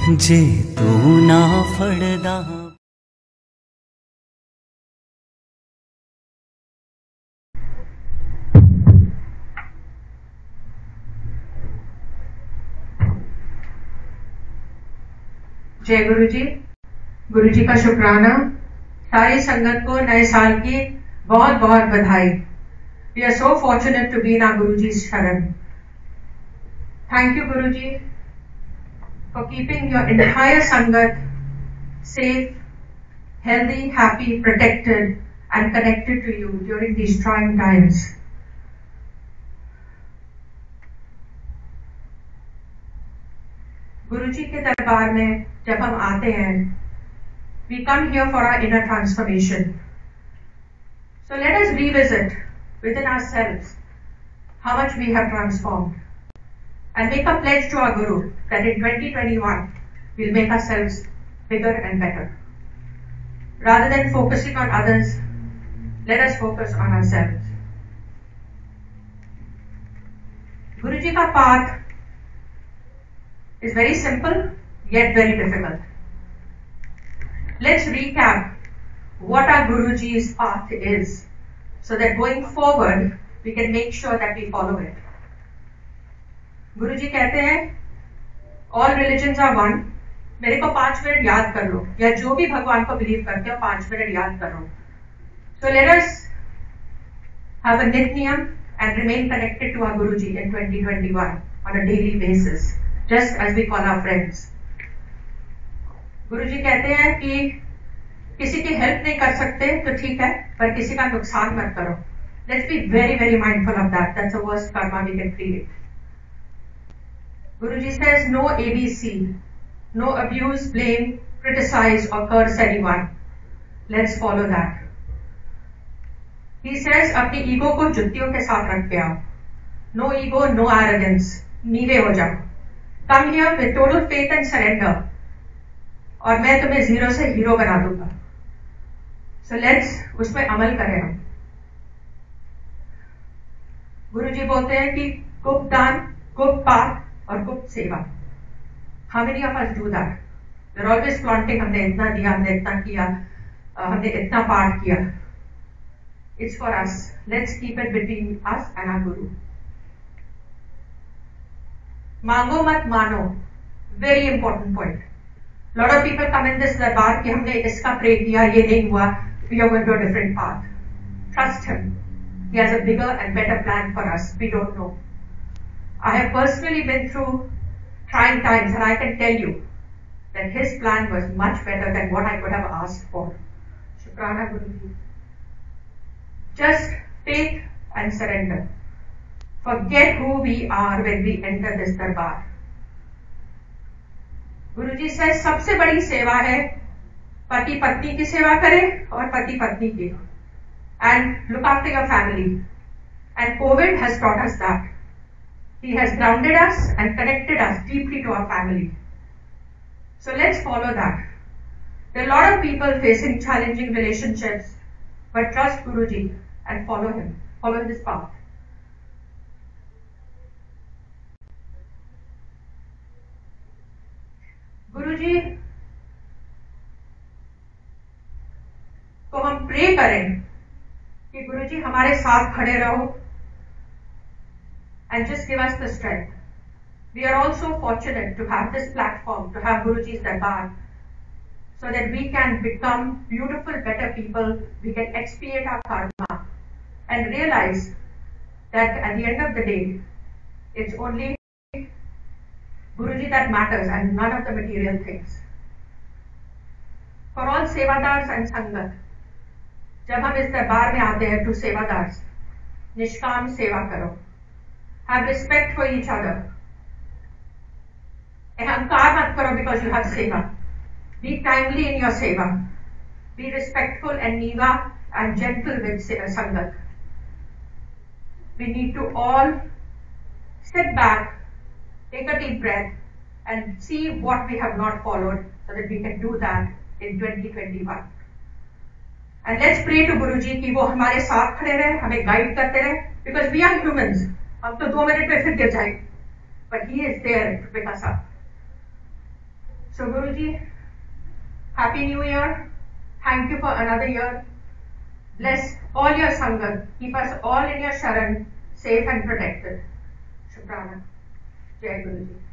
जे तू ना फड़दा। जय गुरु जी। गुरु जी का शुक्राना। सारी संगत को नए साल की बहुत बहुत बधाई। We are so fortunate to be in our Guruji's sharan. Thank you, Guruji, for keeping your entire Sangat safe, healthy, happy, protected, and connected to you during these trying times. गुरुजी के दरबार में जब हम आते हैं, we come here for our inner transformation. So let us revisit within ourselves how much we have transformed and make a pledge to our Guru that in 2021 we'll make ourselves bigger and better. Rather than focusing on others, let us focus on ourselves. Guruji ka path is very simple yet very difficult. Let's recap what our Guruji's path is so that going forward we can make sure that we follow it. गुरुजी कहते हैं all religions are one. मेरे को 5 minute याद कर लो, या जो भी भगवान को बिलीव करते हो 5 मिनट याद करो. So let us have a nitniyam and remain connected to our Guruji in 2021 on a daily basis, just as we call our friends. गुरुजी कहते हैं कि किसी की हेल्प नहीं कर सकते तो ठीक है, पर किसी का नुकसान मत करो. Let's be very very mindful of that. That's the worst karma we can create. Guruji says no ABC, no abuse, blame, criticize or curse anyone. Let's follow that. He says अपनी ईगो को जुत्तियों के साथ रख के आओ. No ego, no arrogance. नीवे हो जाओ. Come here with total faith and surrender. और मैं तुम्हें जीरो से हीरो बना दूंगा. So let's उसमें अमल करें हम. गुरुजी बोलते हैं कि गुप्त दान, गुप्त पाठ और गुप्त सेवा. How many of us do that? We're always flaunting, हमने इतना दिया, हमने इतना किया, हमने इतना पाठ किया. It's for us. Let's keep it between us and our Guru. मांगो मत मानो. Very important point. Lot of people come in this darbar कि हमने इसका प्रे किया, ये नहीं हुआ, we are going to a different path. Trust him. He has a bigger and better plan for us. We don't know. I have personally been through trying times and I can tell you that his plan was much better than what I could have asked for. Shukrana Guruji. Just faith and surrender. Forget who we are when we enter this darbar. गुरुजी से सबसे बड़ी सेवा है पति पत्नी की सेवा करें और पति पत्नी की, and look after your family. And COVID has taught us that. He has grounded us and connected us deeply to our family. So let's follow that. There are a lot of people facing challenging relationships, but trust Guruji and follow him. Follow this path. गुरुजी को हम pray करें कि गुरुजी हमारे साथ खड़े रहो and just give us the strength. We are also fortunate to have this platform, to have Guruji's darbar, so that we can become beautiful, better people. We can expiate our karma and realize that at the end of the day, it's only Guruji that matters and none of the material things. For all sevadars and sangat, जब हम इस दरबार में आते हैं, to sevadars, निष्काम सेवा करो. Have respect for each other. अहंकार मत करो because you have seva. Be timely in your seva. Be respectful and niva and gentle with sangat. We need to all sit back, take a deep breath and see what we have not followed so that we can do that in 2021. And let's pray to Guruji कि वो हमारे साथ खड़े रहे, हमें guide करते रहे, because we are humans. हम तो 2 मिनट में फिर गिर जाएंगे, but he is there to pick us up. So Guruji, Happy New Year. Thank you for another year. Bless all your Sangat. Keep us all in your Sharan, safe and protected. Shukrana. Jai Guruji.